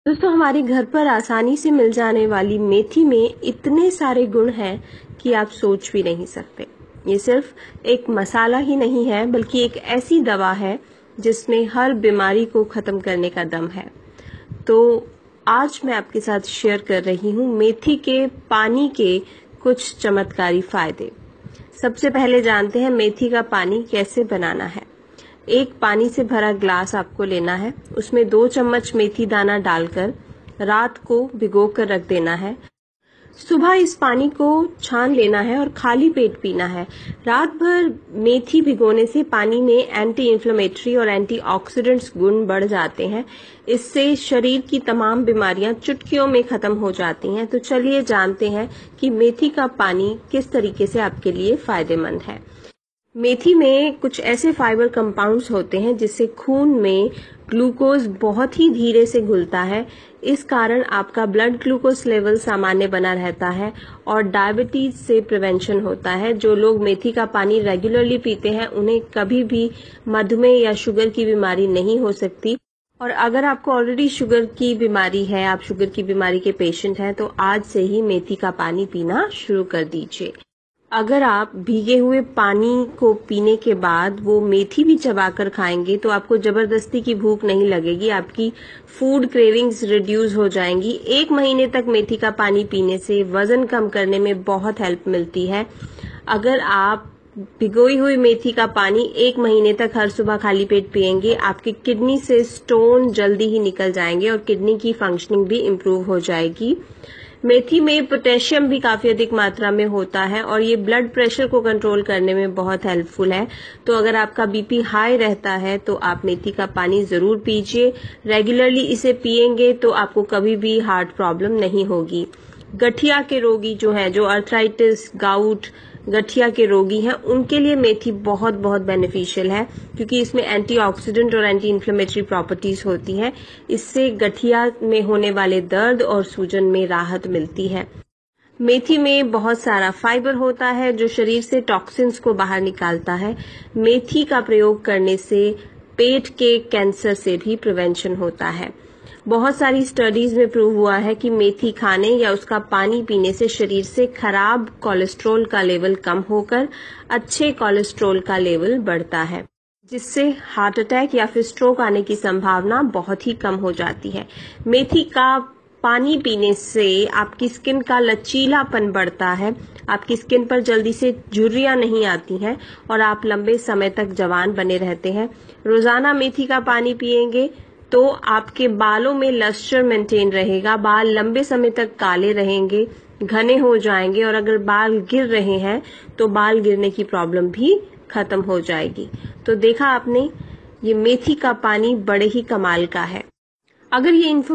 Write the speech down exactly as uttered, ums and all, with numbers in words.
दोस्तों, हमारे घर पर आसानी से मिल जाने वाली मेथी में इतने सारे गुण हैं कि आप सोच भी नहीं सकते। ये सिर्फ एक मसाला ही नहीं है, बल्कि एक ऐसी दवा है जिसमें हर बीमारी को खत्म करने का दम है। तो आज मैं आपके साथ शेयर कर रही हूँ मेथी के पानी के कुछ चमत्कारी फायदे। सबसे पहले जानते हैं मेथी का पानी कैसे बनाना है। एक पानी से भरा ग्लास आपको लेना है, उसमें दो चम्मच मेथी दाना डालकर रात को भिगो कर रख देना है। सुबह इस पानी को छान लेना है और खाली पेट पीना है। रात भर मेथी भिगोने से पानी में एंटी इन्फ्लेमेटरी और एंटीऑक्सीडेंट्स गुण बढ़ जाते हैं। इससे शरीर की तमाम बीमारियां चुटकियों में खत्म हो जाती हैं। तो चलिए जानते हैं कि मेथी का पानी किस तरीके से आपके लिए फायदेमंद है। मेथी में कुछ ऐसे फाइबर कंपाउंड्स होते हैं जिससे खून में ग्लूकोज बहुत ही धीरे से घुलता है। इस कारण आपका ब्लड ग्लूकोज लेवल सामान्य बना रहता है और डायबिटीज से प्रिवेंशन होता है। जो लोग मेथी का पानी रेगुलरली पीते हैं उन्हें कभी भी मधुमेह या शुगर की बीमारी नहीं हो सकती। और अगर आपको ऑलरेडी शुगर की बीमारी है, आप शुगर की बीमारी के पेशेंट हैं, तो आज से ही मेथी का पानी पीना शुरू कर दीजिए। अगर आप भीगे हुए पानी को पीने के बाद वो मेथी भी चबाकर खाएंगे तो आपको जबरदस्ती की भूख नहीं लगेगी, आपकी फूड क्रेविंग्स रिड्यूस हो जाएंगी। एक महीने तक मेथी का पानी पीने से वजन कम करने में बहुत हेल्प मिलती है। अगर आप भिगोई हुई मेथी का पानी एक महीने तक हर सुबह खाली पेट पिएंगे, आपकी किडनी से स्टोन जल्दी ही निकल जाएंगे और किडनी की फंक्शनिंग भी इम्प्रूव हो जाएगी। मेथी में पोटेशियम भी काफी अधिक मात्रा में होता है और ये ब्लड प्रेशर को कंट्रोल करने में बहुत हेल्पफुल है। तो अगर आपका बीपी हाई रहता है तो आप मेथी का पानी जरूर पीजिए। रेगुलरली इसे पिएंगे तो आपको कभी भी हार्ट प्रॉब्लम नहीं होगी। गठिया के रोगी जो हैं, जो अर्थराइटिस, गाउट, गठिया के रोगी हैं, उनके लिए मेथी बहुत बहुत बेनिफिशियल है क्योंकि इसमें एंटीऑक्सीडेंट और एंटी इन्फ्लेमेटरी प्रॉपर्टीज होती हैं। इससे गठिया में होने वाले दर्द और सूजन में राहत मिलती है। मेथी में बहुत सारा फाइबर होता है जो शरीर से टॉक्सिन्स को बाहर निकालता है। मेथी का प्रयोग करने से पेट के कैंसर से भी प्रिवेंशन होता है। बहुत सारी स्टडीज में प्रूव हुआ है कि मेथी खाने या उसका पानी पीने से शरीर से खराब कोलेस्ट्रॉल का लेवल कम होकर अच्छे कोलेस्ट्रॉल का लेवल बढ़ता है, जिससे हार्ट अटैक या फिर स्ट्रोक आने की संभावना बहुत ही कम हो जाती है। मेथी का पानी पीने से आपकी स्किन का लचीलापन बढ़ता है, आपकी स्किन पर जल्दी से झुर्रियां नहीं आती हैं और आप लंबे समय तक जवान बने रहते हैं। रोजाना मेथी का पानी पिएंगे तो आपके बालों में लस्टर मेंटेन रहेगा, बाल लंबे समय तक काले रहेंगे, घने हो जाएंगे और अगर बाल गिर रहे हैं तो बाल गिरने की प्रॉब्लम भी खत्म हो जाएगी। तो देखा आपने, ये मेथी का पानी बड़े ही कमाल का है। अगर ये इन्फो